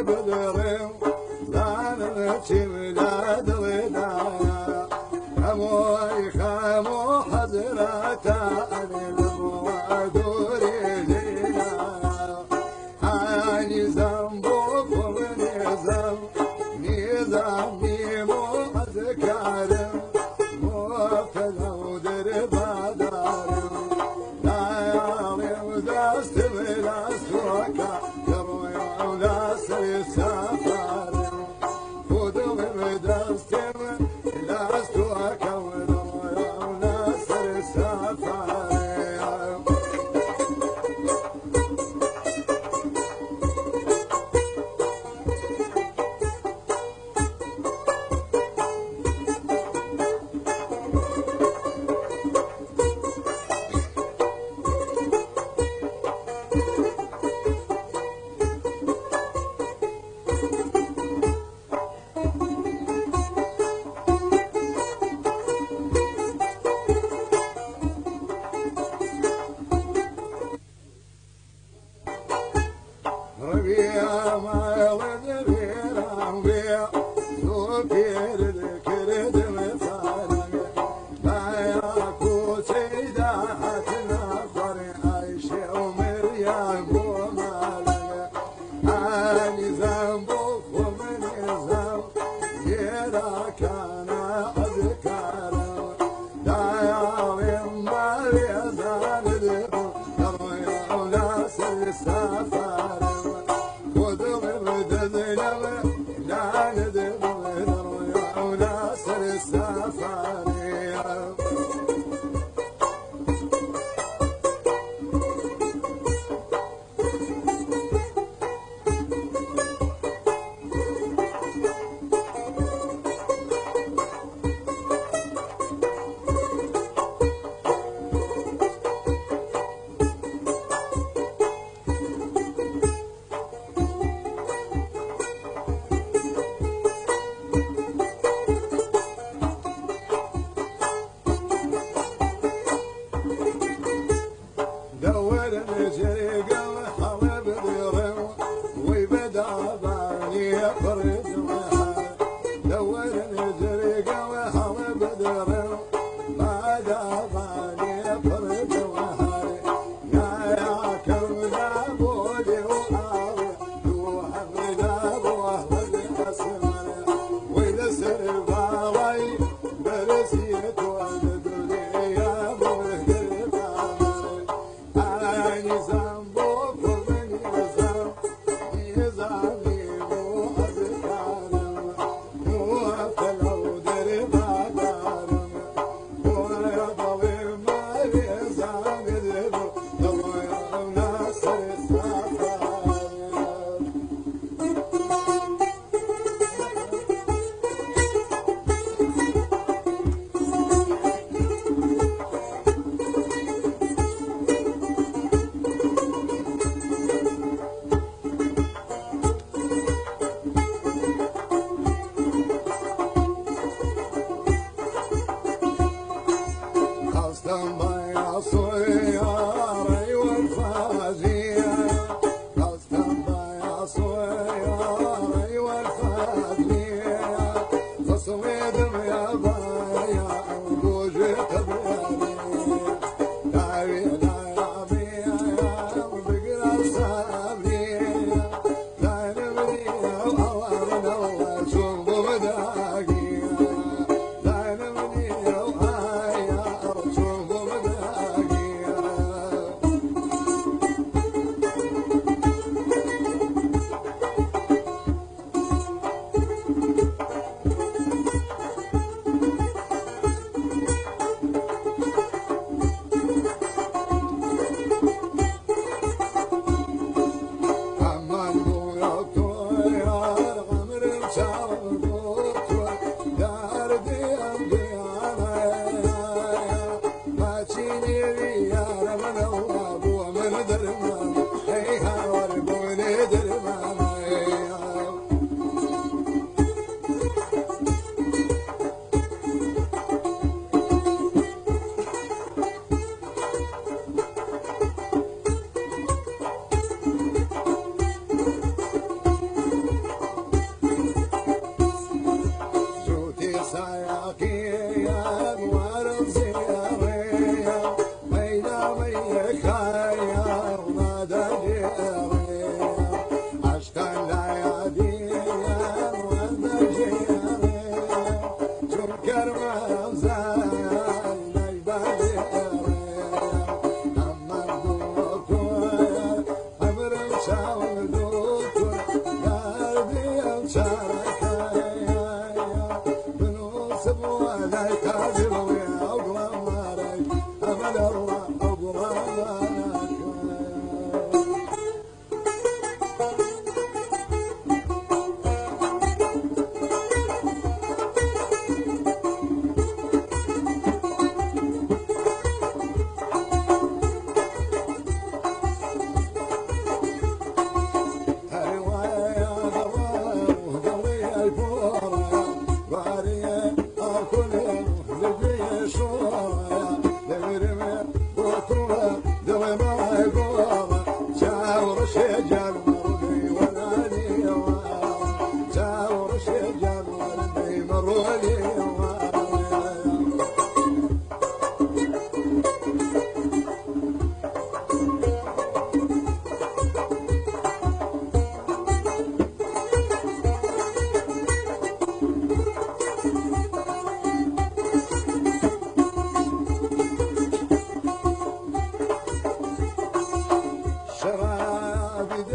بدرم زانتي ولاد ودايا خموي خمو حضرتا أنلم ودوري لينا حاني زنبوكم نظام نظامي مو أذكارم مو فلو دربا دارم لا يعلم دست بلاست وكا يروي ولاس السفارم خذوا بدستم لاست وكا ويروي ولاس السفارم ربيع ما ولد بيرام بيع سوبير الكرد مثالي لا ياكو سيدا حتنا فري عايشة ومريم ومالي أني ذنبك ومن ذنب يراك أنا أذكارا لا يعلم ما يزال ذنب يا أولاس السفر دور الجريقة وحلب ديرم ويبدا باني فرد وحال دور الجريقة وحلب ديرم بدا باني فرد وحال يا كونا بودي وآوي وحمد أبو أهل الحسن ويلسر باوي برسيت ولد لي يا أبو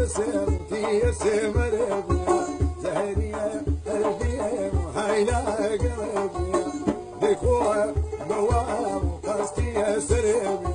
سمتي سمر بيا زهرية قلبي وهينا قلبي دكوا موام قصتي سربي